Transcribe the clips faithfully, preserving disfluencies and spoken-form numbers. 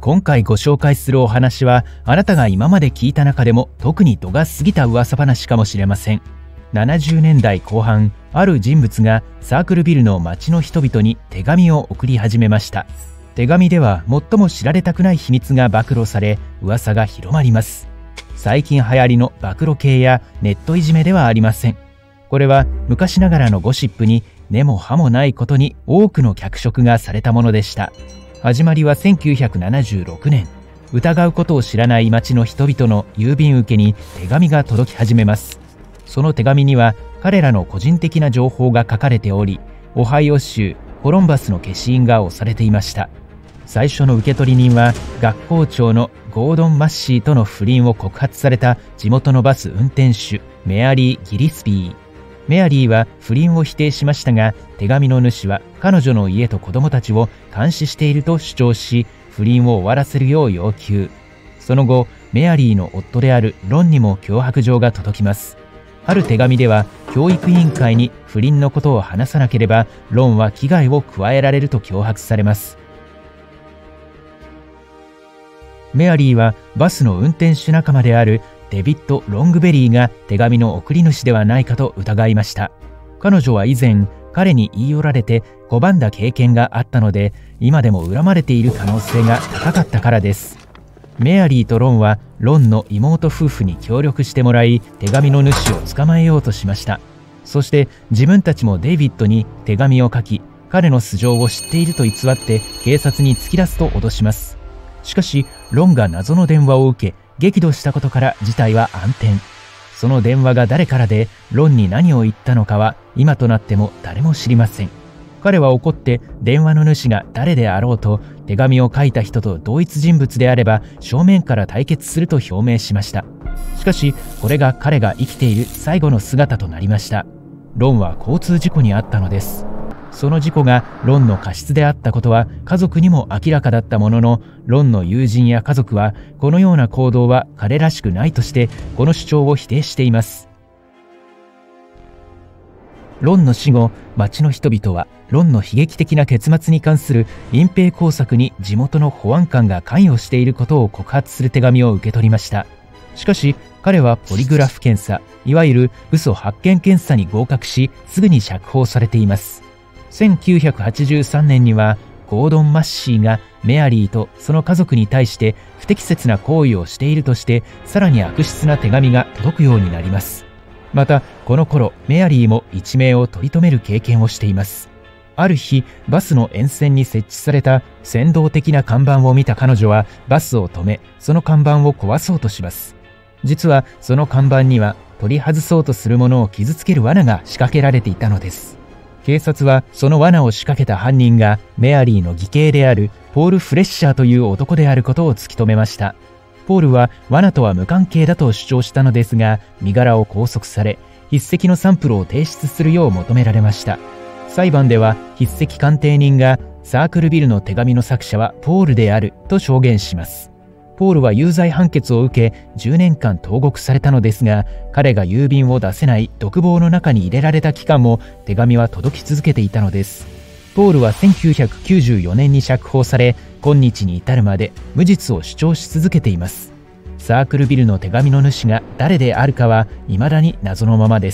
今回ご紹介するお話は、あなたが今まで聞いた中でも特に度が過ぎた噂話かもしれません。ななじゅうねんだいこう半、ある人物がサークルビルの街の人々に手紙を送り始めました。手紙では最も知られたくない秘密が暴露され、噂が広まります。最近流行りの暴露系やネットいじめではありません。これは昔ながらのゴシップに根も葉もないことに多くの脚色がされたものでした。始まりはせんきゅうひゃくななじゅうろくねん。疑うことを知らない町の人々の郵便受けに手紙が届き始めます。その手紙には彼らの個人的な情報が書かれており、オハイオ州コロンバスの消印が押されていました。最初の受取人は学校長のゴードン・マッシーとの不倫を告発された地元のバス運転手メアリー・ギリスビー。メアリーは不倫を否定しましたが、手紙の主は彼女の家と子供たちを監視していると主張し、不倫を終わらせるよう要求。その後、メアリーの夫であるロンにも脅迫状が届きます。ある手紙では、教育委員会に不倫のことを話さなければ、ロンは危害を加えられると脅迫されます。メアリーはバスの運転手仲間であるデビッド・ロングベリーが手紙の送り主ではないかと疑いました。彼女は以前、彼に言い寄られて拒んだ経験があったので、今でも恨まれている可能性が高かったからです。メアリーとロンはロンの妹夫婦に協力してもらい、手紙の主を捕まえようとしました。そして自分たちもデイビッドに手紙を書き、彼の素性を知っていると偽って警察に突き出すと脅します。しかし、ロンが謎の電話を受け、激怒したことから事態は暗転。その電話が誰からで、ロンに何を言ったのかは、今となっても誰も知りません。彼は怒って、電話の主が誰であろうと、手紙を書いた人と同一人物であれば、正面から対決すると表明しました。しかし、これが彼が生きている最後の姿となりました。ロンは交通事故に遭ったのです。その事故がロンの過失であったことは家族にも明らかだったものの、ロンの友人や家族はこのような行動は彼らしくないとしてこの主張を否定しています。ロンの死後、町の人々はロンの悲劇的な結末に関する隠蔽工作に地元の保安官が関与していることを告発する手紙を受け取りました。しかし彼はポリグラフ検査、いわゆる嘘発見検査に合格し、すぐに釈放されています。せんきゅうひゃくはちじゅうさんねんにはゴードン・マッシーがメアリーとその家族に対して不適切な行為をしているとして、さらに悪質な手紙が届くようになります。またこの頃、メアリーも一命を取り留める経験をしています。ある日、バスの沿線に設置された扇動的な看板を見た彼女はバスを止め、その看板を壊そうとします。実はその看板には取り外そうとするものを傷つける罠が仕掛けられていたのです。警察はその罠を仕掛けた犯人がメアリーの義兄であるポール・フレッシャーという男であることを突き止めました。ポールは罠とは無関係だと主張したのですが、身柄を拘束され、筆跡のサンプルを提出するよう求められました。裁判では筆跡鑑定人がサークルビルの手紙の作者はポールであると証言します。ポールは有罪判決を受けじゅうねんかん投獄されたのですが、彼が郵便を出せない独房の中に入れられた期間も手紙は届き続けていたのです。ポールはせんきゅうひゃくきゅうじゅうよねんに釈放され、今日に至るまで無実を主張し続けています。サークルビルの手紙の主が誰であるかは未だに謎のままです。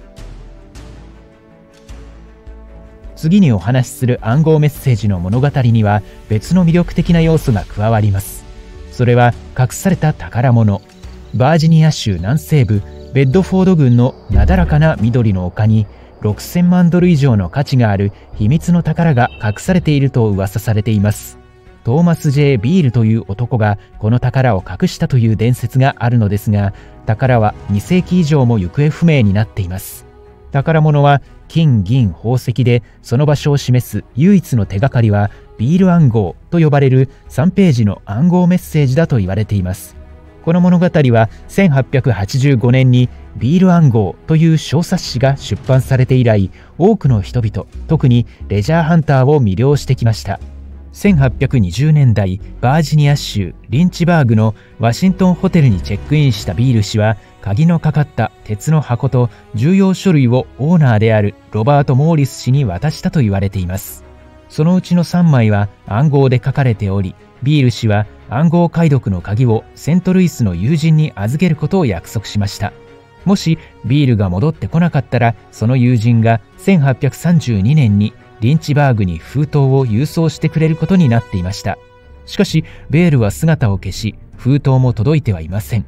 次にお話しする暗号メッセージの物語には別の魅力的な要素が加わります。それは隠された宝物。バージニア州南西部ベッドフォード郡のなだらかな緑の丘にろくせんまんドル以上の価値がある秘密の宝が隠されていると噂されています。トーマス・ジェイ・ビールという男がこの宝を隠したという伝説があるのですが、宝はにせいき以上も行方不明になっています。宝物は金、銀、宝石で、その場所を示す唯一の手がかりはビール暗号と呼ばれるさんページの暗号メッセージだと言われています。この物語はせんはっぴゃくはちじゅうごねんにビール暗号という小冊子が出版されて以来、多くの人々、特にレジャーハンターを魅了してきました。せんはっぴゃくにじゅうねんだい、バージニア州リンチバーグのワシントンホテルにチェックインしたビール氏は、鍵のかかった鉄の箱と重要書類をオーナーであるロバート・モーリス氏に渡したと言われています。そのうちのさんまいは暗号で書かれており、 ビール氏は暗号解読の鍵をセントルイスの友人に預けることを約束しました。もしビールが戻ってこなかったら、その友人がせんはっぴゃくさんじゅうにねんにリンチバーグに封筒を郵送してくれることになっていました。しかしベールは姿を消し、封筒も届いてはいません。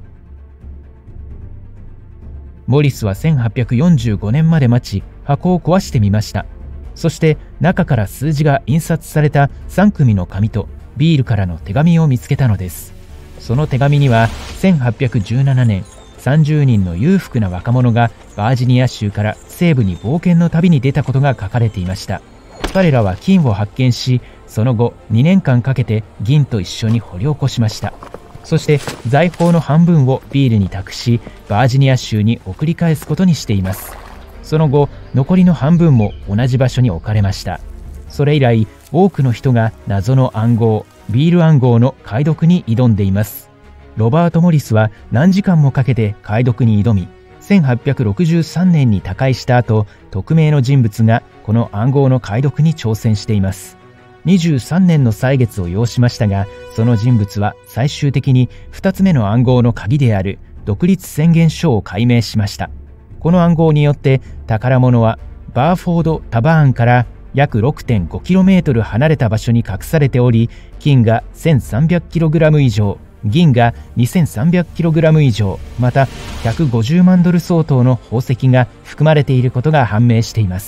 モリスはせんはっぴゃくよんじゅうごねんまで待ち、箱を壊してみました。そして中から数字が印刷されたさんくみの紙とビールからの手紙を見つけたのです。その手紙にはせんはっぴゃくじゅうななねん、さんじゅうにんの裕福な若者がバージニア州から西部に冒険の旅に出たことが書かれていました。彼らは金を発見し、その後にねんかんかけて銀と一緒に掘り起こしました。そして財宝の半分をビールに託し、バージニア州に送り返すことにしています。その後残りの半分も同じ場所に置かれました。それ以来多くの人が謎の暗号、ビール暗号の解読に挑んでいます。ロバート・モリスは何時間もかけて解読に挑み、せんはっぴゃくろくじゅうさんねんに他界した後、匿名の人物がこの暗号の解読に挑戦しています。にじゅうさんねんの歳月を要しましたが、その人物は最終的にふたつめの暗号の鍵である独立宣言書を解明しました。この暗号によって宝物はバーフォード・タバーンから約 ろくてんごキロメートル 離れた場所に隠されており、金が せんさんびゃくキログラム 以上、銀が にせんさんびゃくキログラム 以上、またひゃくごじゅうまんドル相当の宝石が含まれていることが判明しています。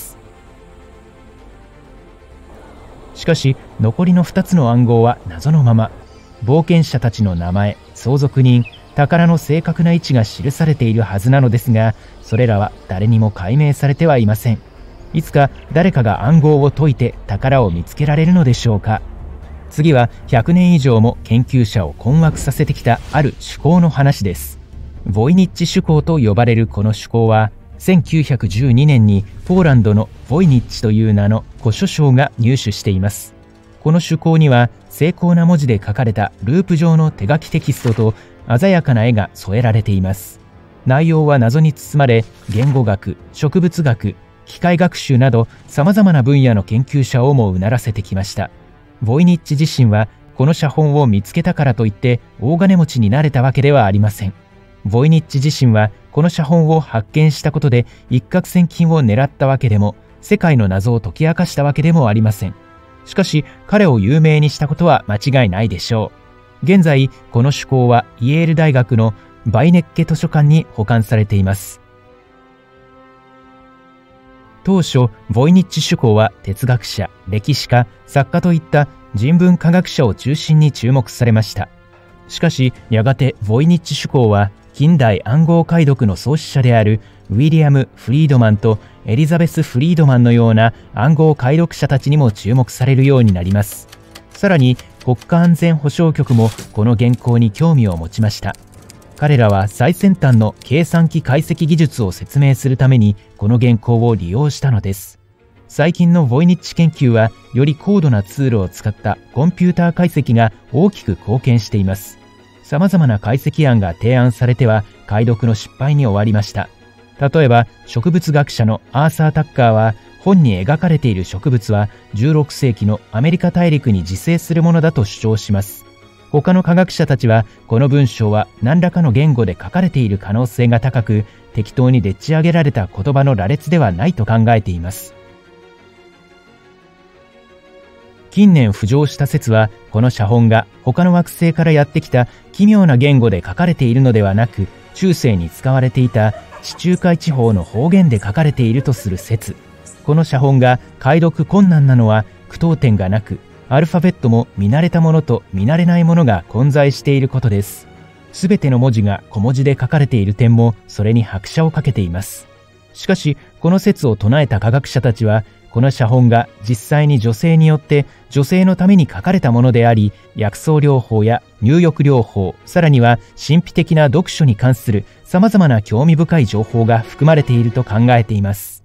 しかし残りのふたつの暗号は謎のまま、冒険者たちの名前、相続人、宝の正確な位置が記されているはずなのですが、それらは誰にも解明されてはいません。いつか誰かが暗号を解いて宝を見つけられるのでしょうか。次はひゃくねん以上も研究者を困惑させてきたある手法の話です。ボイニッチ手法と呼ばれるこの手法は、せんきゅうひゃくじゅうにねんにポーランドのボイニッチという名の古書商が入手しています。この手法には精巧な文字で書かれたループ状の手書きテキストと鮮やかな絵が添えられています。内容は謎に包まれ、言語学、植物学、機械学習など様々な分野の研究者をもうならせてきました。ボイニッチ自身はこの写本を見つけたからといって大金持ちになれたわけではありません。ボイニッチ自身はこの写本を発見したことで一攫千金を狙ったわけでも、世界の謎を解き明かしたわけでもありません。しかし彼を有名にしたことは間違いないでしょう。現在この手法はイェール大学のバイネッケ図書館に保管されています。当初ボイニッチ手法は哲学者、歴史家、作家といった人文科学者を中心に注目されました。しかしやがてボイニッチ手法は近代暗号解読の創始者であるウィリアム・フリードマンとエリザベス・フリードマンのような暗号解読者たちにも注目されるようになります。さらに国家安全保障局もこの原稿に興味を持ちました。彼らは最先端の計算機解析技術を説明するためにこの原稿を利用したのです。最近のボイニッチ研究はより高度なツールを使ったコンピューター解析が大きく貢献しています。様々な解析案が提案されては解読の失敗に終わりました。例えば植物学者のアーサー・タッカーは、本に描かれている植物はじゅうろくせいきのアメリカ大陸に自生するものだと主張します。他の科学者たちはこの文章は何らかの言語で書かれている可能性が高く、適当にでっち上げられた言葉の羅列ではないと考えています。近年浮上した説は、この写本が他の惑星からやってきた奇妙な言語で書かれているのではなく、中世に使われていた地中海地方の方言で書かれているとする説。この写本が解読困難なのは句読点がなく、アルファベットも見慣れたものと見慣れないものが混在していることです。すべての文字が小文字で書かれている点もそれに拍車をかけています。しかしこの説を唱えた科学者たちは、この写本が実際に女性によって女性のために書かれたものであり、薬草療法や入浴療法、さらには神秘的な読書に関する様々な興味深い情報が含まれていると考えています。